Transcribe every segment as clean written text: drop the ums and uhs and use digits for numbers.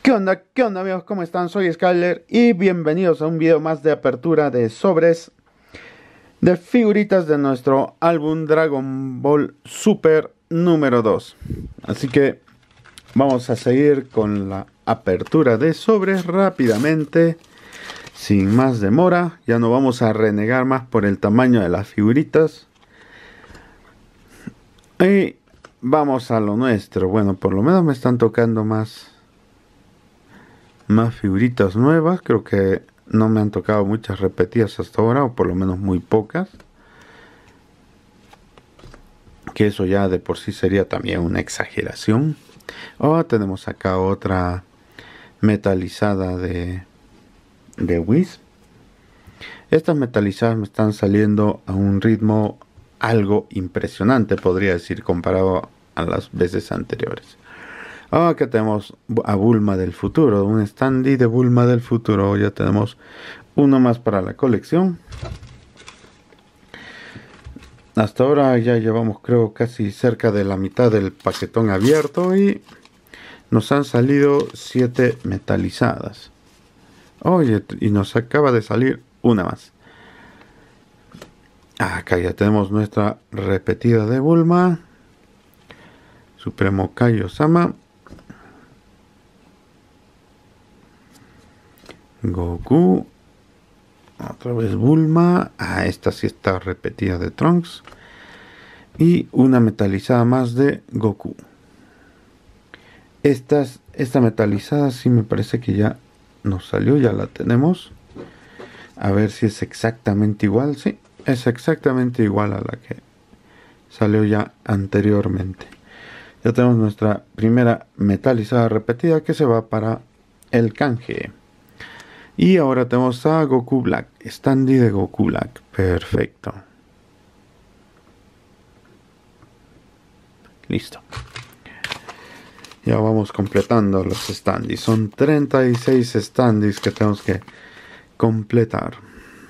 ¿Qué onda? ¿Qué onda, amigos? ¿Cómo están? Soy Skyler y bienvenidos a un video más de apertura de sobres de figuritas de nuestro álbum Dragon Ball Super número 2. Así que vamos a seguir con la apertura de sobres rápidamente, sin más demora. Ya no vamos a renegar más por el tamaño de las figuritas. Y vamos a lo nuestro. Bueno, por lo menos me están tocando más figuritas nuevas. Creo que no me han tocado muchas repetidas hasta ahora, o por lo menos muy pocas, que eso ya de por sí sería también una exageración. Tenemos acá otra metalizada de Whis. Estas metalizadas me están saliendo a un ritmo algo impresionante, podría decir, comparado a las veces anteriores. Acá tenemos a Bulma del futuro, un standee de Bulma del futuro. Ya tenemos uno más para la colección. Hasta ahora ya llevamos, creo, casi cerca de la mitad del paquetón abierto y nos han salido 7 metalizadas. Y nos acaba de salir una más. Acá ya tenemos nuestra repetida de Bulma, Supremo Kaio-sama, Goku, otra vez Bulma. Esta sí está repetida de Trunks. Y una metalizada más de Goku. Esta metalizada sí me parece que ya nos salió, ya la tenemos. A ver si es exactamente igual. Sí, es exactamente igual a la que salió ya anteriormente. Ya tenemos nuestra primera metalizada repetida que se va para el canje. Y ahora tenemos a Goku Black, standee de Goku Black. Perfecto. Listo. Ya vamos completando los standees. Son 36 standees que tenemos que completar.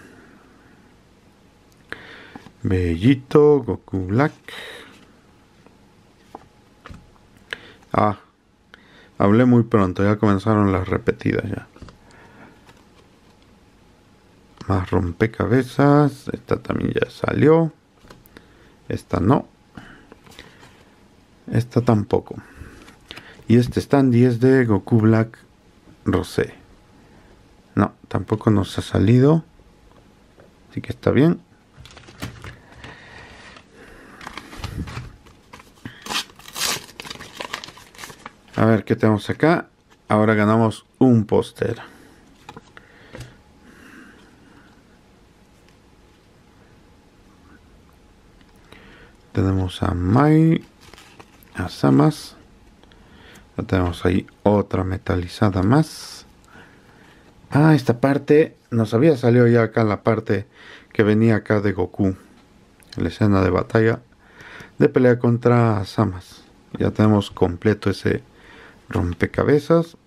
Bellito, Goku Black. Hablé muy pronto, ya comenzaron las repetidas ya. Más rompecabezas. Esta también ya salió. Esta no. Esta tampoco. Y este standee es de Goku Black Rosé. No, tampoco nos ha salido. Así que está bien. A ver qué tenemos acá. Ahora ganamos un póster. Tenemos a Mai, a Samas. Ya tenemos ahí otra metalizada más. Esta parte nos había salido ya acá, la parte que venía acá de Goku, la escena de batalla de pelea contra Samas. Ya tenemos completo ese rompecabezas.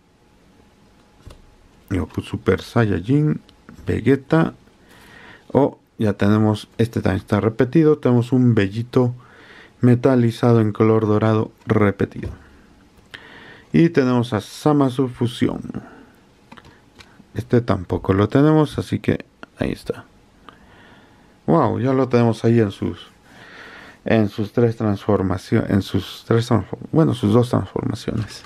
Goku Super Saiyajin, Vegeta. Ya tenemos, este también está repetido. Tenemos un bellito metalizado en color dorado repetido. Y tenemos a Zamasu Fusión. Este tampoco lo tenemos, así que ahí está. Wow, ya lo tenemos ahí en sus tres transformaciones, sus dos transformaciones.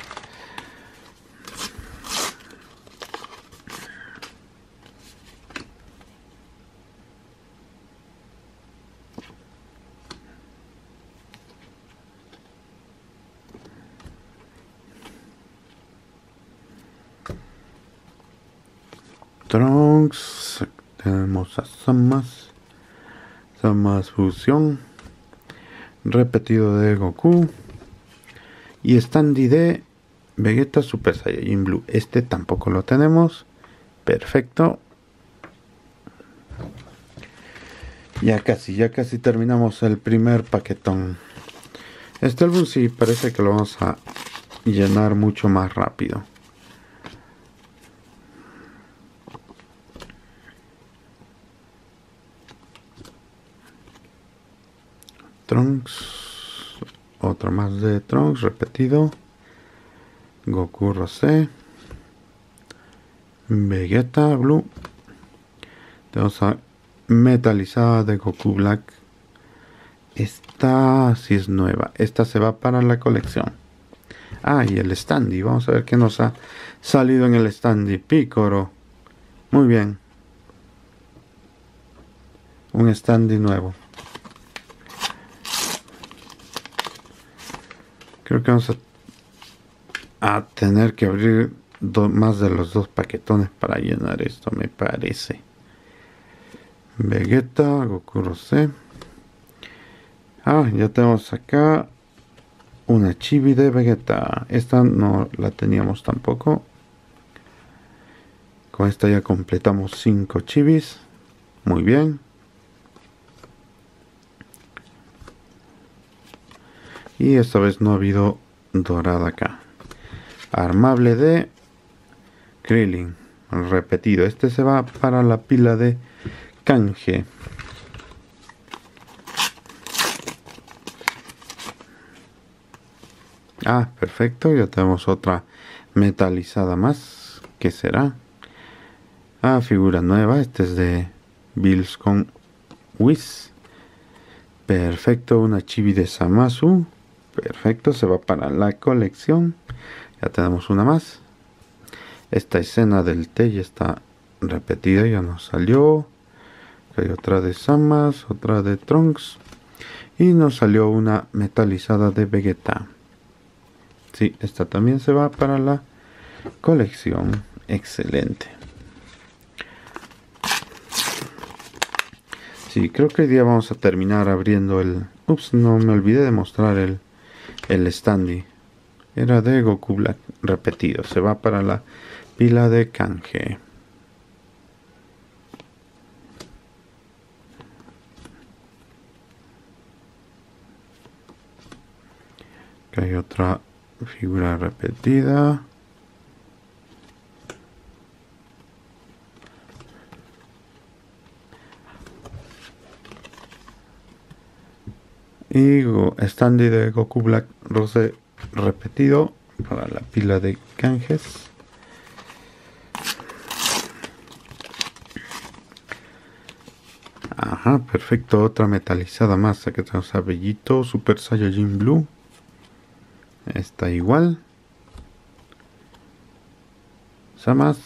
Trunks, tenemos a Samas Fusión, repetido de Goku, y standee de Vegeta Super Saiyajin Blue. Este tampoco lo tenemos. Perfecto. Ya casi terminamos el primer paquetón. Este álbum sí parece que lo vamos a llenar mucho más rápido. Trunks, otro más de Trunks repetido. Goku Rosé, Vegeta Blue. Tenemos a metalizada de Goku Black. Esta sí es nueva. Esta se va para la colección. Ah, y el Standy. Vamos a ver qué nos ha salido en el Standy. Picoro. Muy bien. Un Standy nuevo. Creo que vamos a tener que abrir más de los 2 paquetones para llenar esto, me parece. Vegeta, Goku Rosé. Ah, ya tenemos acá una chibi de Vegeta. Esta no la teníamos tampoco. Con esta ya completamos 5 chibis. Muy bien. Y esta vez no ha habido dorada acá. Armable de Krillin. Repetido. Este se va para la pila de canje. Ah, perfecto. Ya tenemos otra metalizada más. ¿Qué será? Ah, figura nueva. Este es de Bills con Whis. Perfecto. Una chibi de Zamasu. Perfecto. Se va para la colección. Ya tenemos una más. Esta escena del té ya está repetida. Ya nos salió. Hay otra de Samas. Otra de Trunks. Y nos salió una metalizada de Vegeta. Sí, esta también se va para la colección. Excelente. Sí, creo que hoy día vamos a terminar abriendo el... Ups, no me olvidé de mostrar el Standy. Era de Goku Black repetido. Se va para la pila de canje. Acá hay otra figura repetida. Y Standy de Goku Black Rose repetido para la pila de canjes. Ajá, perfecto. Otra metalizada más. Aquí tenemos a Bellito Super Saiyajin Blue. Está igual. Samas.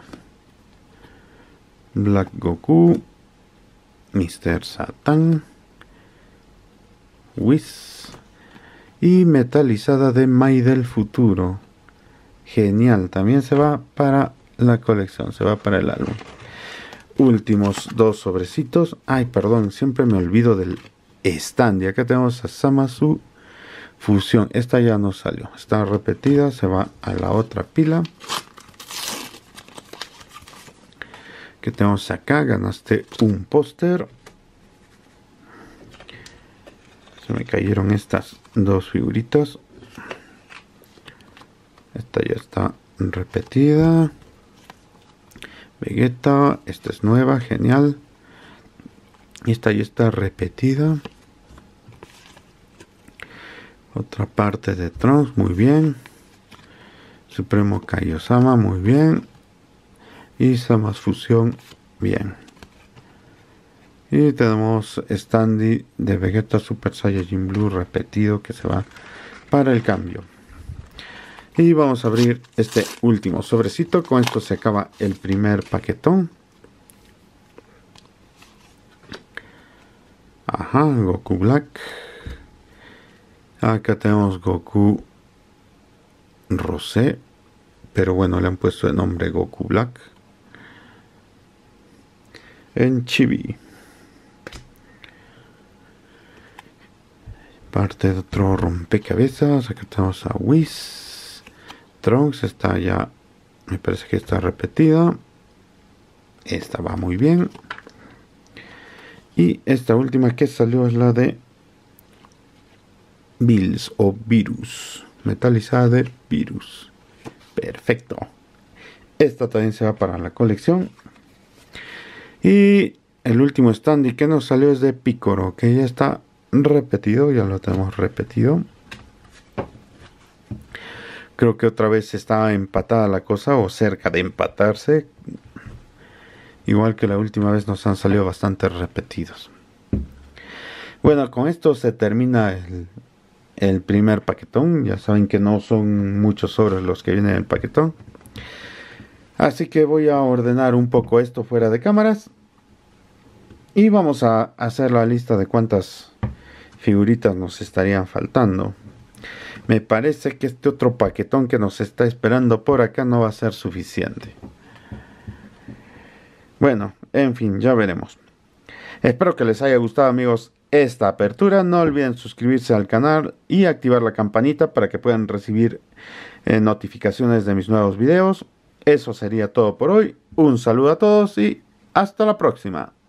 Black Goku. Mr. Satan. Whis. Y metalizada de Mai del futuro. Genial. También se va para la colección. Se va para el álbum. Últimos 2 sobrecitos. Ay, perdón. Siempre me olvido del stand. Y acá tenemos a Zamasu Fusión. Esta ya no salió. Está repetida. Se va a la otra pila. Que tenemos acá. Ganaste un póster. Se me cayeron estas 2 figuritas. Esta ya está repetida. Vegeta. Esta es nueva. Genial. Esta ya está repetida. Otra parte de Trunks. Muy bien. Supremo Kaiosama. Muy bien. Y Samas Fusión. Bien. Y tenemos Standy de Vegeta Super Saiyajin Blue repetido que se va para el cambio. Y vamos a abrir este último sobrecito. Con esto se acaba el primer paquetón. Ajá, Goku Black. Acá tenemos Goku Rosé. Pero bueno, le han puesto el nombre Goku Black. En chibi. Parte de otro rompecabezas. Acá tenemos a Whis. Trunks está ya. Me parece que está repetida. Esta va muy bien. Y esta última que salió es la de Bills o Virus. Metalizada de Virus. Perfecto. Esta también se va para la colección. Y el último Standy que nos salió es de Picoro. Que ya está repetido. Ya lo tenemos repetido. Ok, Creo que otra vez está empatada la cosa o cerca de empatarse. Igual que la última vez nos han salido bastante repetidos. Bueno, con esto se termina el primer paquetón. Ya saben que no son muchos sobres los que vienen en el paquetón. Así que voy a ordenar un poco esto fuera de cámaras. Y vamos a hacer la lista de cuántas figuritas nos estarían faltando. Me parece que este otro paquetón que nos está esperando por acá no va a ser suficiente. Bueno, en fin, ya veremos. Espero que les haya gustado, amigos, esta apertura. No olviden suscribirse al canal y activar la campanita para que puedan recibir notificaciones de mis nuevos videos. Eso sería todo por hoy. Un saludo a todos y hasta la próxima.